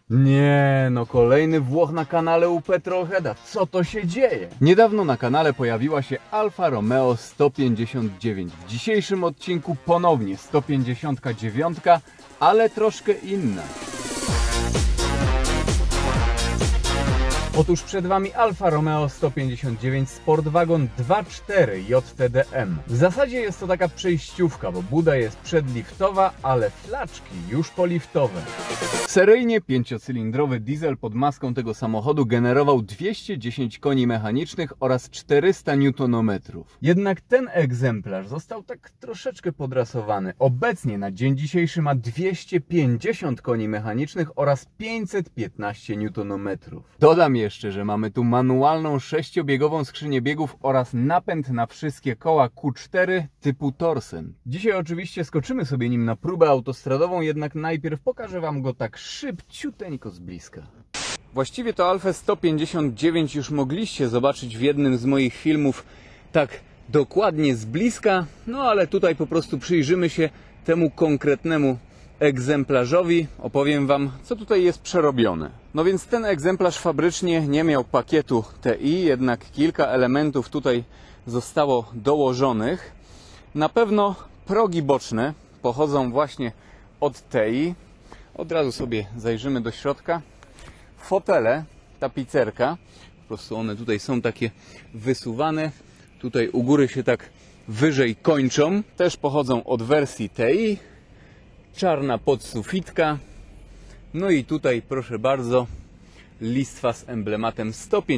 Nie, no kolejny Włoch na kanale u Petrolheada. Co to się dzieje? Niedawno na kanale pojawiła się Alfa Romeo 159. W dzisiejszym odcinku ponownie 159, ale troszkę inna. Otóż przed Wami Alfa Romeo 159 Sportwagon 2.4 JTDM. W zasadzie jest to taka przejściówka, bo buda jest przedliftowa, ale flaczki już poliftowe. Seryjnie 5-cylindrowy diesel pod maską tego samochodu generował 210 koni mechanicznych oraz 400 Nm. Jednak ten egzemplarz został tak troszeczkę podrasowany. Obecnie na dzień dzisiejszy ma 250 koni mechanicznych oraz 515 Nm. Dodam jeszcze, że mamy tu manualną 6-biegową skrzynię biegów oraz napęd na wszystkie koła Q4 typu Torsen. Dzisiaj oczywiście skoczymy sobie nim na próbę autostradową, jednak najpierw pokażę Wam go tak szybciuteńko z bliska. Właściwie to Alfę 159 już mogliście zobaczyć w jednym z moich filmów tak dokładnie z bliska, no ale tutaj po prostu przyjrzymy się temu konkretnemu egzemplarzowi, opowiem Wam, co tutaj jest przerobione. No więc ten egzemplarz fabrycznie nie miał pakietu TI, jednak kilka elementów tutaj zostało dołożonych. Na pewno progi boczne pochodzą właśnie od TI. Od razu sobie zajrzymy do środka. Fotele, tapicerka, po prostu one tutaj są takie wysuwane. Tutaj u góry się tak wyżej kończą. Też pochodzą od wersji TI. Czarna podsufitka. No i tutaj proszę bardzo listwa z emblematem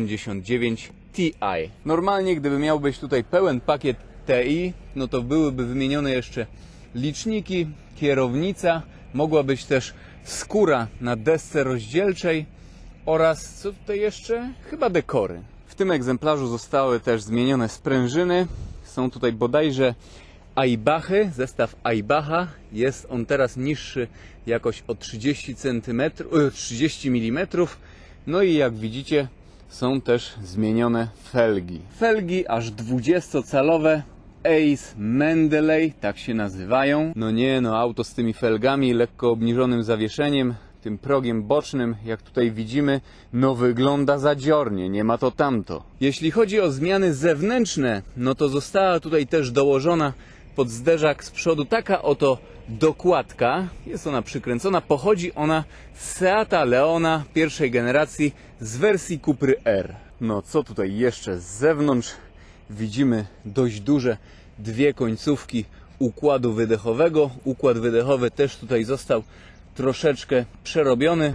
159 Ti. Normalnie gdyby miał być tutaj pełen pakiet TI, no to byłyby wymienione jeszcze liczniki, kierownica, mogła być też skóra na desce rozdzielczej oraz co tutaj jeszcze? Chyba dekory. W tym egzemplarzu zostały też zmienione sprężyny. Są tutaj bodajże Aibachy, zestaw Aibacha. Jest on teraz niższy jakoś o 30 mm. No i jak widzicie, są też zmienione felgi. Felgi aż 20-calowe Ace Mendeley, tak się nazywają. No nie, no auto z tymi felgami, lekko obniżonym zawieszeniem, tym progiem bocznym, jak tutaj widzimy, no wygląda zadziornie, nie ma to tamto. Jeśli chodzi o zmiany zewnętrzne, no to została tutaj też dołożona pod zderzak z przodu taka oto dokładka. Jest ona przykręcona, pochodzi ona z Seata Leona pierwszej generacji z wersji Cupry R. No co tutaj jeszcze z zewnątrz? Widzimy dość duże dwie końcówki układu wydechowego. Układ wydechowy też tutaj został troszeczkę przerobiony.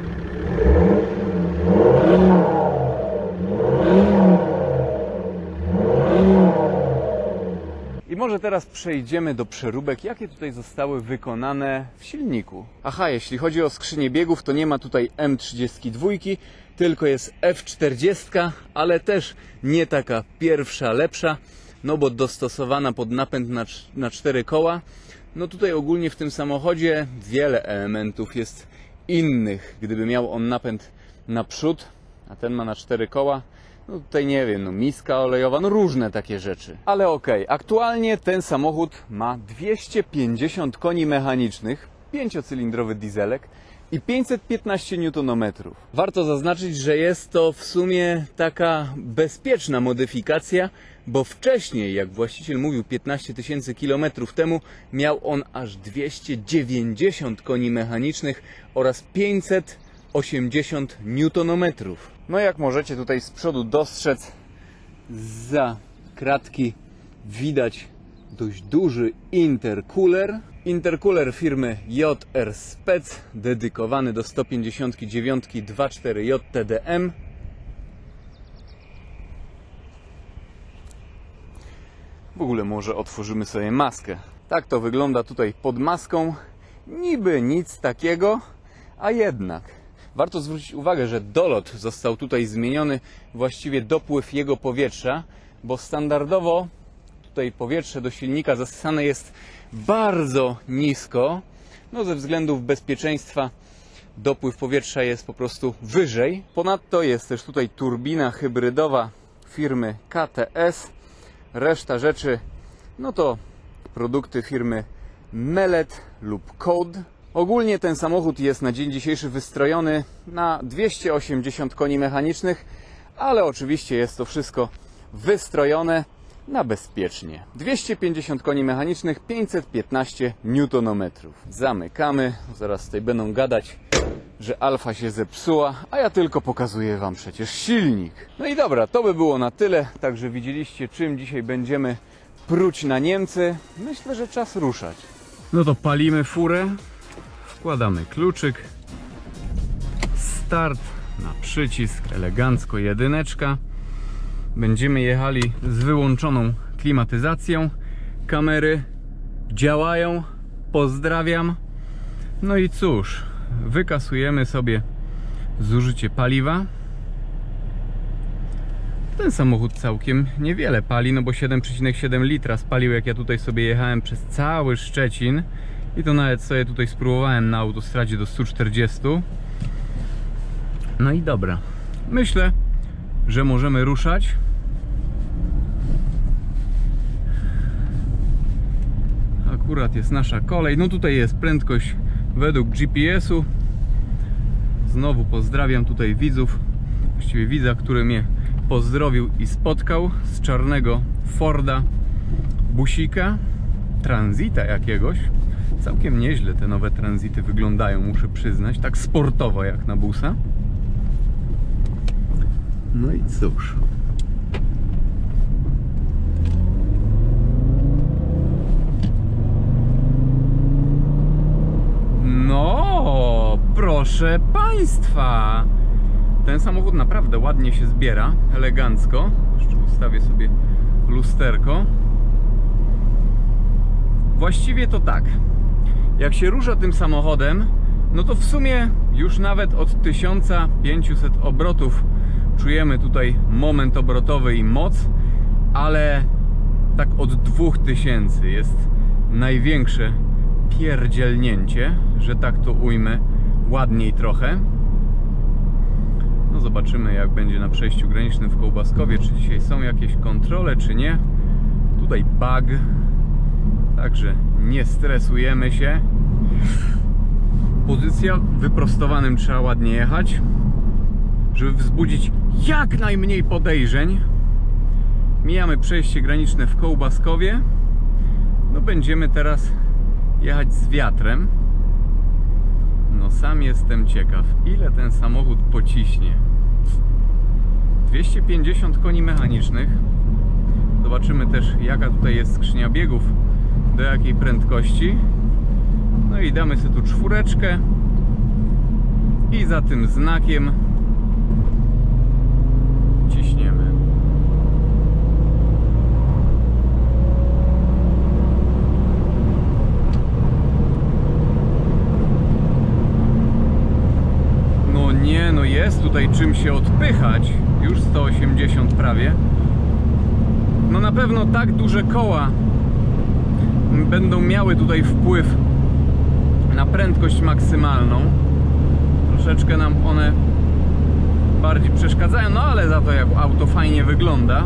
I może teraz przejdziemy do przeróbek, jakie tutaj zostały wykonane w silniku. Aha, jeśli chodzi o skrzynię biegów, to nie ma tutaj M32, tylko jest F40, ale też nie taka pierwsza, lepsza, no bo dostosowana pod napęd na 4 koła. No tutaj ogólnie w tym samochodzie wiele elementów jest innych. Gdyby miał on napęd na przód, a ten ma na 4 koła, no tutaj nie wiem, no miska olejowa, no różne takie rzeczy. Ale okej, aktualnie ten samochód ma 250 koni mechanicznych, 5-cylindrowy dieselek i 515 Nm. Warto zaznaczyć, że jest to w sumie taka bezpieczna modyfikacja, bo wcześniej, jak właściciel mówił 15 000 km temu, miał on aż 290 koni mechanicznych oraz 580 Nm. No jak możecie tutaj z przodu dostrzec, za kratki widać dość duży intercooler. Intercooler firmy JR Spec, dedykowany do 159 2.4 JTDM. W ogóle może otworzymy sobie maskę. Tak to wygląda tutaj pod maską. Niby nic takiego, a jednak. Warto zwrócić uwagę, że dolot został tutaj zmieniony, właściwie dopływ jego powietrza, bo standardowo tutaj powietrze do silnika zasysane jest bardzo nisko. No ze względów bezpieczeństwa dopływ powietrza jest po prostu wyżej. Ponadto jest też tutaj turbina hybrydowa firmy KTS. Reszta rzeczy, no to produkty firmy Mellet lub Code. Ogólnie ten samochód jest na dzień dzisiejszy wystrojony na 280 koni mechanicznych, ale oczywiście jest to wszystko wystrojone na bezpiecznie. 250 koni mechanicznych, 515 Nm. Zamykamy, zaraz tutaj będą gadać, że Alfa się zepsuła, a ja tylko pokazuję Wam przecież silnik. No i dobra, to by było na tyle, także widzieliście, czym dzisiaj będziemy pruć na Niemcy. Myślę, że czas ruszać. No to palimy furę, wkładamy kluczyk, start na przycisk, elegancko, jedyneczka. Będziemy jechali z wyłączoną klimatyzacją, kamery działają, pozdrawiam. No i cóż, wykasujemy sobie zużycie paliwa. Ten samochód całkiem niewiele pali, no bo 7,7 litra spalił, jak ja tutaj sobie jechałem przez cały Szczecin. I to nawet sobie tutaj spróbowałem na autostradzie do 140. No i dobra, myślę, że możemy ruszać. Akurat jest nasza kolej. No tutaj jest prędkość według GPS-u. Znowu pozdrawiam tutaj widzów, właściwie widza, który mnie pozdrowił i spotkał z czarnego Forda busika, Transita jakiegoś. Całkiem nieźle te nowe Transity wyglądają, muszę przyznać, tak sportowo jak na busa. No i cóż, no proszę Państwa, ten samochód naprawdę ładnie się zbiera, elegancko. Jeszcze ustawię sobie lusterko. Właściwie to tak, jak się rusza tym samochodem, no to w sumie już nawet od 1500 obrotów czujemy tutaj moment obrotowy i moc, ale tak od 2000 jest największe pierdzielnięcie, że tak to ujmę ładniej trochę. No zobaczymy, jak będzie na przejściu granicznym w Kołbaskowie, czy dzisiaj są jakieś kontrole, czy nie. Tutaj bug, także nie stresujemy się. Pozycja, wyprostowanym trzeba ładnie jechać, żeby wzbudzić jak najmniej podejrzeń. Mijamy przejście graniczne w Kołbaskowie. No będziemy teraz jechać z wiatrem. No sam jestem ciekaw, ile ten samochód pociśnie. 250 koni mechanicznych. Zobaczymy też, jaka tutaj jest skrzynia biegów, do jakiej prędkości. No i damy sobie tu czwóreczkę i za tym znakiem ciśniemy. No nie, no jest tutaj czym się odpychać. Już 180 prawie. No na pewno tak duże koła będą miały tutaj wpływ na prędkość maksymalną. Troszeczkę nam one bardziej przeszkadzają, no ale za to jak auto fajnie wygląda.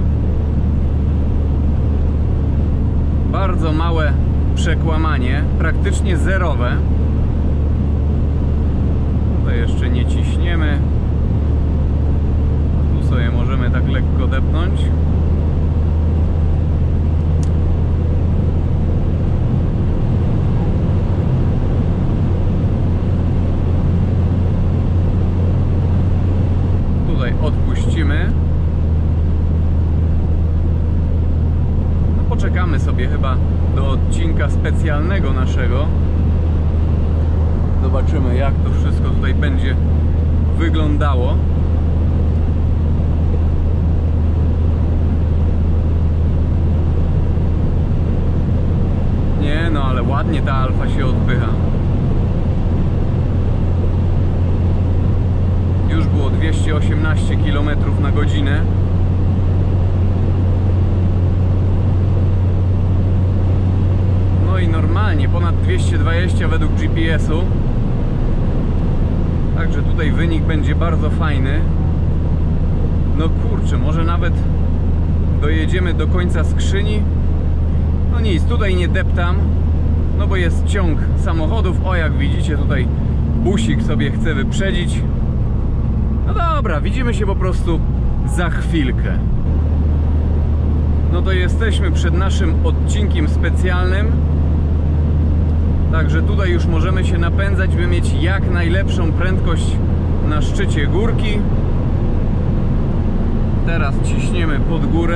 Bardzo małe przekłamanie, praktycznie zerowe. Tutaj jeszcze nie ciśniemy. Tu sobie możemy tak lekko depnąć. Odpuścimy. No poczekamy sobie chyba do odcinka specjalnego naszego. Zobaczymy, jak to wszystko tutaj będzie wyglądało. Nie no, ale ładnie ta Alfa się odpycha. Już było 218 km na godzinę. No i normalnie ponad 220 według GPS-u. Także tutaj wynik będzie bardzo fajny. No kurczę, może nawet dojedziemy do końca skrzyni. No nic, tutaj nie deptam. no bo jest ciąg samochodów. O, jak widzicie, tutaj busik sobie chce wyprzedzić. No dobra, widzimy się po prostu za chwilkę. No to jesteśmy przed naszym odcinkiem specjalnym. Także tutaj już możemy się napędzać, by mieć jak najlepszą prędkość na szczycie górki. Teraz ciśniemy pod górę.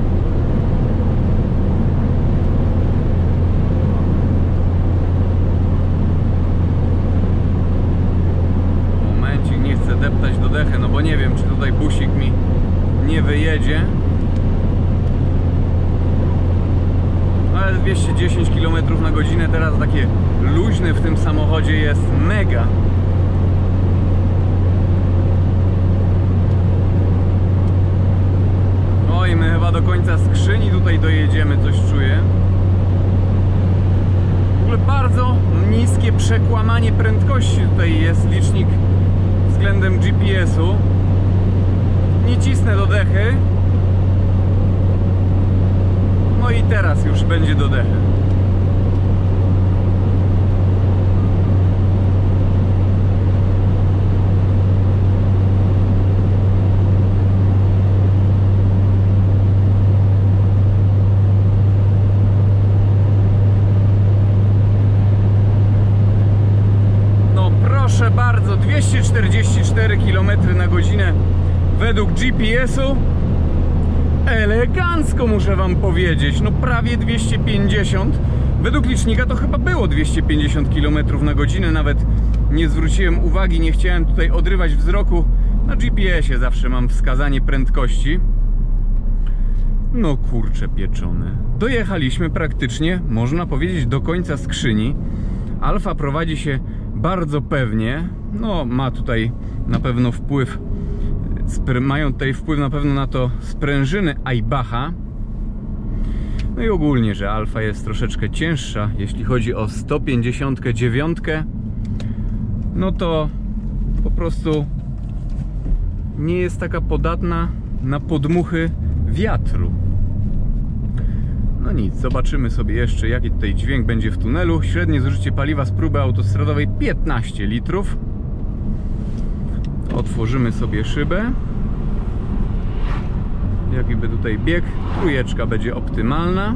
Momencik, nie chcę deptać do dechy, no bo nie wiem, czy tutaj busik mi nie wyjedzie. Ale 210 km na godzinę teraz takie luźne w tym samochodzie jest mega. Oj, my chyba do końca skrzyni tutaj dojedziemy, coś czuję. W ogóle bardzo niskie przekłamanie prędkości tutaj jest licznik względem GPS-u. Nie cisnę do dechy. No i teraz już będzie do dechy. No proszę bardzo, 244 km na godzinę według GPS-u. Elegancko, muszę wam powiedzieć. No prawie 250. Według licznika to chyba było 250 km na godzinę. Nawet nie zwróciłem uwagi, nie chciałem tutaj odrywać wzroku. Na GPS-ie zawsze mam wskazanie prędkości. No kurcze pieczone. Dojechaliśmy praktycznie, można powiedzieć, do końca skrzyni. Alfa prowadzi się bardzo pewnie. No ma tutaj na pewno wpływ. Mają tutaj wpływ na pewno na to sprężyny Aybacha. No i ogólnie, że Alfa jest troszeczkę cięższa. Jeśli chodzi o 159, no to po prostu nie jest taka podatna na podmuchy wiatru. No nic, zobaczymy sobie jeszcze, jaki tutaj dźwięk będzie w tunelu. Średnie zużycie paliwa z próby autostradowej 15 litrów. Otworzymy sobie szybę. Jaki by tutaj bieg? Trójeczka będzie optymalna.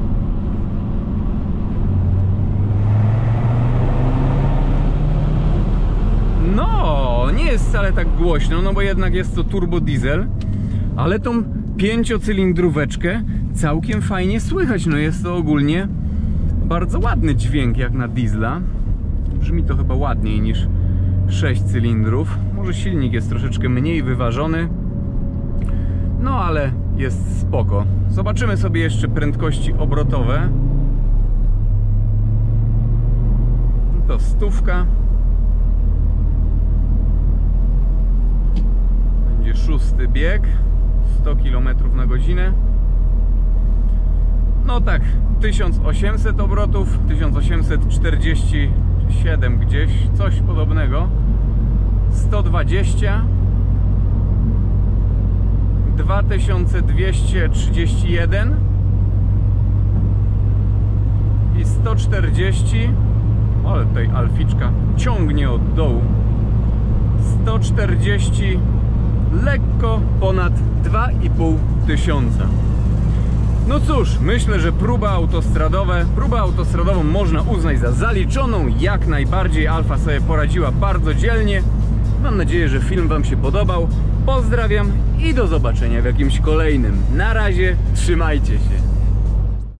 No, nie jest wcale tak głośno, no bo jednak jest to turbo diesel, ale tą 5-cylindróweczkę całkiem fajnie słychać. No jest to ogólnie bardzo ładny dźwięk jak na diesla. Brzmi to chyba ładniej niż 6 cylindrów. Może silnik jest troszeczkę mniej wyważony, no ale jest spoko. Zobaczymy sobie jeszcze prędkości obrotowe. To 100. Będzie 6. bieg, 100 km na godzinę. No tak, 1800 obrotów, 1847 gdzieś, coś podobnego. 120, 2231 i 140. Ale tutaj alficzka ciągnie od dołu. 140, lekko ponad 2500. No cóż, myślę, że próbę autostradową można uznać za zaliczoną. Jak najbardziej Alfa sobie poradziła bardzo dzielnie. Mam nadzieję, że film wam się podobał. Pozdrawiam i do zobaczenia w jakimś kolejnym. Na razie, trzymajcie się.